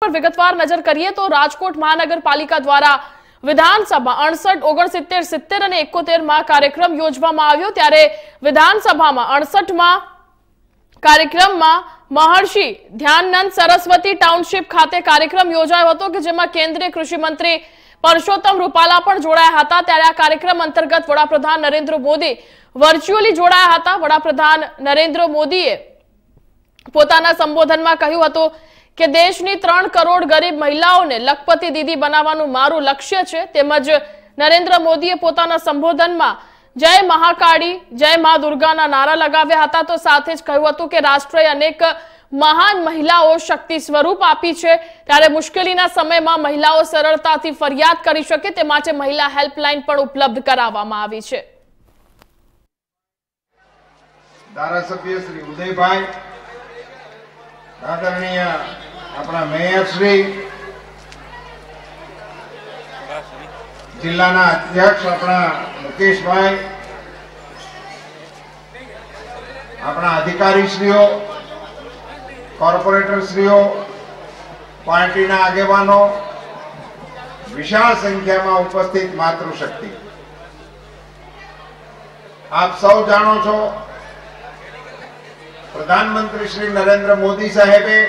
पर विगतवार नजर करिए तो राजकोट महानगरपालिका द्वारा विधानसभा 68, 69, 70 અને 71 માં કાર્યક્રમ યોજવામાં આવ્યો। ત્યારે વિધાનસભામાં 68 માં કાર્યક્રમમાં महर्षि ध्याननंद सरस्वती टाउनशिप खाते कार्यक्रम योजायो हतो के जेमां केंद्रीय कृषि मंत्री परसोत्तम रूपाला पण जोड़ाया हता। त्यारे आ कार्यक्रम अंतर्गत वडाप्रधान नरेंद्र मोदी वर्च्युअली जोड़ाया हता। वडाप्रधान नरेंद्र मोदीए पोताना संबोधનમાં કહ્યું હતું કે દેશની 3 કરોડ ગરીબ મહિલાઓને લખપતિ દીદી બનાવવાનું મારું લક્ષ્ય છે। તેમજ નરેન્દ્ર મોદીએ પોતાના સંબોધનમાં जय महाकाली जय मां दुर्गाना नारा लगाव्या हता। तो साथे ज कह्युं हतुं के राष्ट्रे अनेक महान महिलाओ शक्ति स्वरूप आपी छे, त्यारे मुश्केलीना समयमां महिलाओ सरळताथी फरियाद करी शके ते माटे महिला हेल्पलाइन पण उपलब्ध कराववामां आवी छे। धारासभ्य श्री उदयभाई, आदरणीय अपना मेयर श्री, जिल्लाना अध्यक्ष अपना मुकेश भाई, अपना अधिकारी श्रीओ, कॉर्पोरेटर श्रीओ, पार्टी ना आगेवानो, विशाल संख्या में उपस्थित मातृशक्ति, आप सब जानो छो प्रधानमंत्री श्री नरेंद्र मोदी साहेबे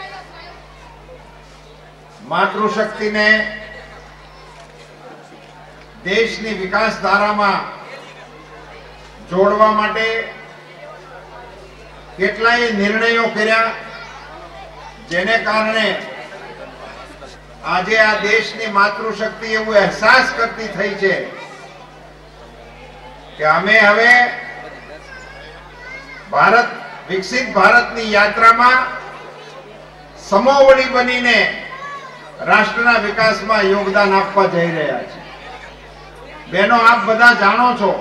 मातृशक्ति ने देशनी विकास धारा में जोड़वा माटे केटलाय निर्णयों कर्या, जेने कारणे आजे आ देशनी मातृशक्ति एवं एहसास करती थई छे कि अमे हवे भारत विकसित भारतनी यात्रा में समोवड़ी बनीने राष्ट्रना विकास में योगदान आपवा जई रह्या छे। बहनों, आप बधा जाणो छो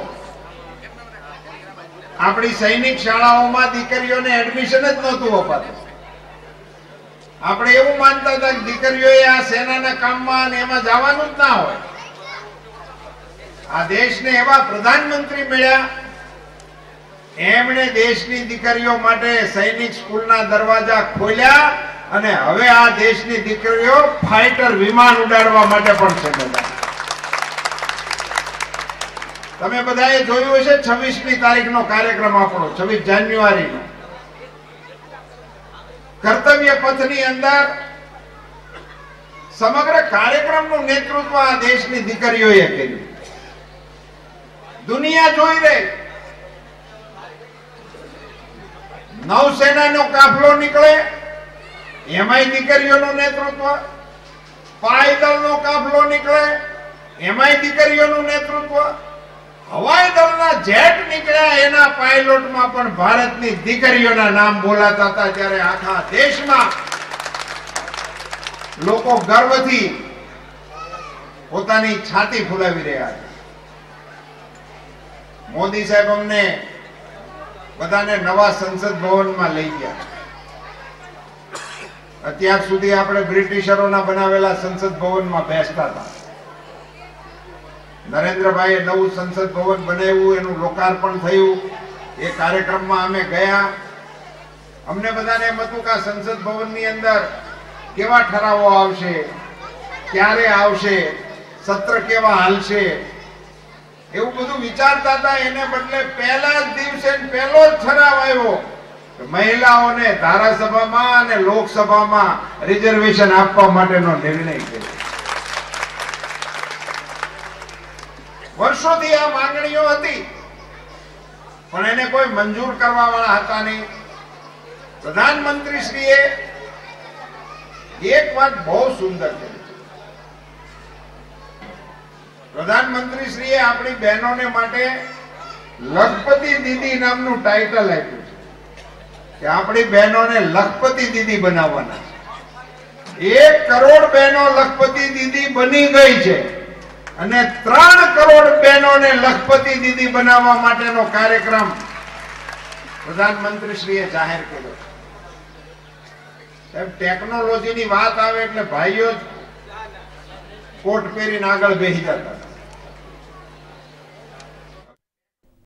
अपनी सैनिक शालाओं में दीकरीओने एडमिशन ज नहोतुं अपातुं। आपणे एवुं मानता हता कि दीकरीओए आ सेनाना काममां ने एमां जवानुं ज ना होय। आ देशने एवा प्रधानमंत्री मळ्या, एमणे देशनी दीकरीओ माटे सैनिक स्कूलना दरवाजा खोल्या अने हवे आ देशनी दीकरीओ फाइटर विमान उडाडवा माटे पण सज्ज। तमे बधाए जोयुं हशे 26મી તારીખનો કાર્યક્રમ આપણો 26 જાન્યુઆરીનો કર્તવ્ય પથની અંદર સમગ્ર કાર્યક્રમનું નેતૃત્વ આ દેશની દીકરીઓએ કર્યું। દુનિયા જોઈ રહી, નૌસેનાનો કાફલો નીકળે એમાંય દીકરીઓનું નેતૃત્વ, પાયદળનો કાફલો નીકળે એમાંય દીકરીઓનું નેતૃત્વ, हवाई दलना जेट निकळ्या एना पायलट में पण भारतनी दीकरीओना नाम बोलाता था। त्यारे आखा देश में लोको गर्वथी पोतानी छाती फुलावी रह्या छे। मोदी साहेब अमने बधाने नवा संसद भवन में लई गया। अत्यार सुधी आपणे ब्रिटिशरोना बनावेला संसद भवन में बेसता था। नरेंद्र भाई नवु संसद भवन बनाव्યું, એનું લોકાર્પણ થયું। એ કાર્યક્રમમાં અમે ગયા। અમને બધાને એમ હતું કે સંસદ ભવનની અંદર કેવા ઠરાવો આવશે, ક્યારે આવશે, સત્ર કેવા હાલશે, એવું બધું વિચારતા હતા। એને બદલે પહેલા જ દિવસે પહેલો જ ઠરાવ આવ્યો કે મહિલાઓને ધારાસભામાં અને લોકસભામાં રિઝર્વેશન આપવા માટેનો નિર્ણય કર્યો। वर्षों थी आ मांगणीओ हती पण एने कोई मंजूर करवा वाळा हता नहीं। प्रधानमंत्री श्रीए एक बात बहुत सुंदर करी। प्रधानमंत्री श्रीए अपनी बहनों ने माटे लखपति दीदी नामनु टाइटल आप्युं छे कि अपनी बहनों ने लखपति दीदी बनाववाना छे। 1 करोड़ बहनों लखपति दीदी बनी गई छे અને 3 કરોડ બહેનોને લખપતિ દીદી બનાવવા માટેનો કાર્યક્રમ પ્રધાનમંત્રી શ્રીએ જાહેર કર્યો। સાહેબ, ટેકનોલોજીની વાત આવે એટલે ભાઈઓ કોટ પહેરીને આગળ બેસી જતા।